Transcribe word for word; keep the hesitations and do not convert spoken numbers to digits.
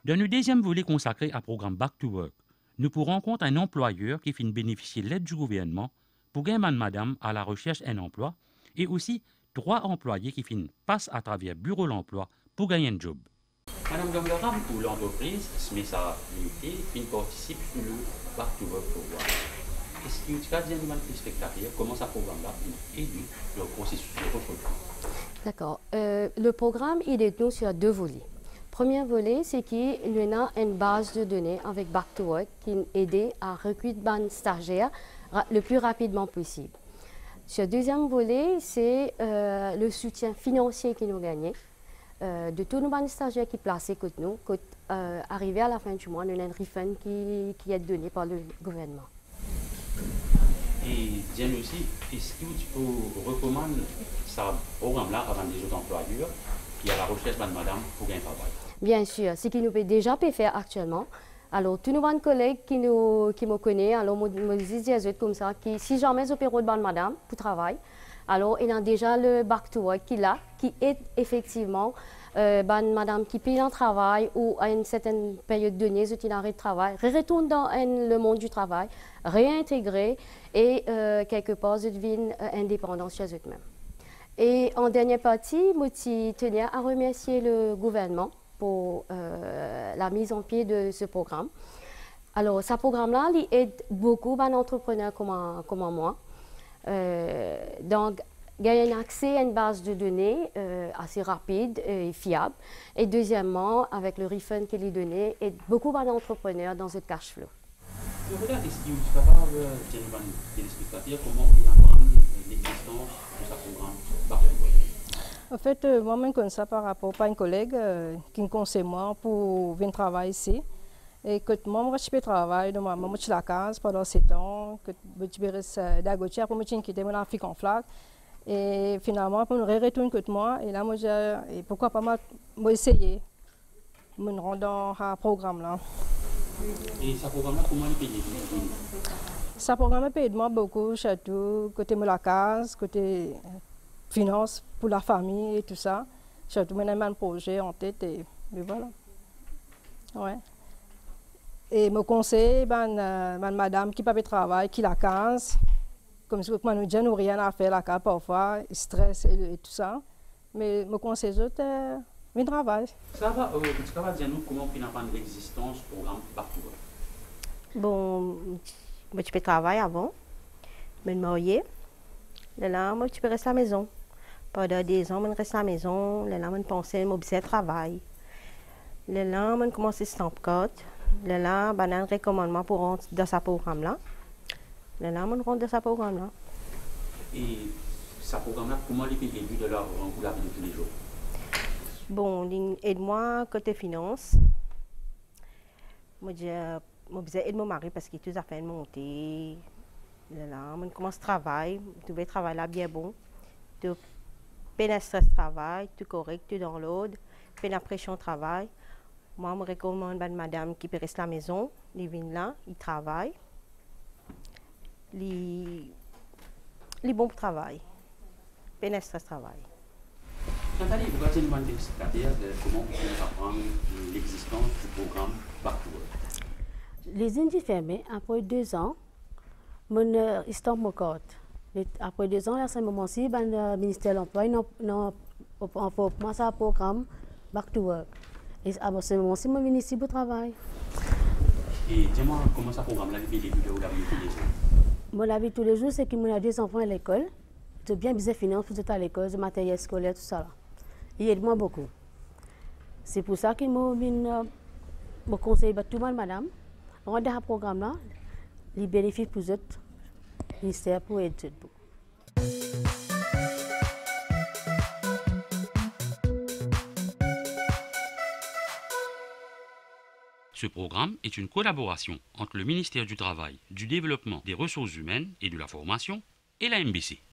Dans le deuxième volet consacré au programme Back to Work, nous pourrons compte un employeur qui finit bénéficier de l'aide du gouvernement pour gagner madame à la recherche d'un emploi et aussi trois employés qui finissent passent à travers Bureau l'emploi pour gagner un job. Madame Gamgaram, pour l'entreprise, Smesa Limité, qui participe sur le Back to Work Programme. Est-ce que tu as dit à les spectateurs comment ce programme-là aide le processus de recrutement? D'accord. Euh, le programme, il est nous sur deux volets. Premier volet, c'est qu'il y a une base de données avec Back to Work qui aide à recruter des stagiaires le plus rapidement possible. Sur le deuxième volet, c'est euh, le soutien financier qui nous gagne. Euh, de tous nos stagiaires qui sont placés côté nous, quand euh, arrivé à la fin du mois, nous avons un refund qui, qui est donné par le gouvernement. Et bien aussi, est-ce que tu peux recommander ce programme-là avant des autres employeurs qui à la recherche de madame pour gagner un travail? Bien sûr, ce qui nous peut déjà faire actuellement. Alors, tous nos collègues qui, nous, qui me connaissent, alors, me disent des autres comme ça, qui, si jamais je peux de madame pour travail, alors, il y a déjà le Back to Work qui, là, qui est effectivement euh, ben, madame qui paye un travail ou à une certaine période donnée, ils arrêtent de travail, retourne dans un, le monde du travail, réintégrer et euh, quelque part, ils deviennent euh, indépendants chez eux-mêmes. Et en dernière partie, je tenais à remercier le gouvernement pour euh, la mise en pied de ce programme. Alors, ce programme-là, il aide beaucoup d'entrepreneurs comme, comme moi. Euh, donc, gagner un accès à une base de données euh, assez rapide et fiable. Et deuxièmement, avec le refund qu'il est donné, aide beaucoup d'entrepreneurs dans ce cash flow. Je voudrais est-ce que vous êtes capable de dire aux téléspectateurs comment ils apprennent l'existence de ce programme Back to Work? En fait, euh, moi, je connais ça par rapport à un collègue euh, qui me conseille moi pour venir travailler ici. Et que moi, je peux travailler, donc moi, je suis à la case pendant sept ans, que je peux rester d'agotier, pour me quitter mon fille en flaque. Et finalement, pour nous retourner que moi, et là, moi, et pourquoi pas moi, moi essayer, me rendre dans ce programme-là. Et ce programme-là, comment il paye? Ce programme paye moi beaucoup, surtout côté de la case, côté finance pour la famille et tout ça. Surtout, j'ai un projet en tête et, et voilà. Ouais. Et me conseille, ben, euh, ben, madame qui peut travailler, qui la quinze, comme si nous disons, nous rien à faire la case parfois, stress et, et tout ça. Mais me conseille, euh, mais travail. Ça va, euh, tu vas dire nous comment on apprend l'existence du programme Back to Work? Bon, moi, tu peux travailler avant, me marier. Là, moi, tu peux rester à la maison. Pendant des ans, je reste à la maison. Là, je pense que je travail. Là, je commence à stamp code. Là, ben, un recommandement pour rentrer dans ce programme-là. Là, on rentre dans ce programme-là. Et ce programme-là, comment il est élu de leur pour la vie de tous les jours? Bon, aide-moi côté finance. Moi, je vais aider mon mari parce qu'il est tout à fait monté. Là, on commence à travailler. Tu veux travailler là bien bon. Tu pénètres le travail, tout correct, tout dans l'ordre. Fais la pression au travail. Moi, je me recommande à madame qui peut rester à la maison. Il vient là, il travaille. Il est bon pour travail. Pénètre le travail. Nathalie, vous pouvez nous dire comment vous pouvez apprendre l'existence du programme Back to Work? Les indifférents, après deux ans, ils stoppent mon code. Après deux ans, à ce moment-ci, le ministère de l'Emploi a commencé un programme Back to Work. Et à ce moment-ci, je viens ici pour travail. Et dis-moi, comment ce programme-là est élu de la vie tous les jours? Mon vie tous les jours, c'est que j'ai deux enfants à l'école. Je bien business finance pour à l'école, le matériel scolaire, tout ça. Là. Il aide moi beaucoup. C'est pour ça que je me conseille à tout le monde, madame, rendez ce programme-là, les bénéfices pour eux, ministère pour aider. Ce programme est une collaboration entre le ministère du Travail, du Développement des Ressources Humaines et de la Formation et la M B C.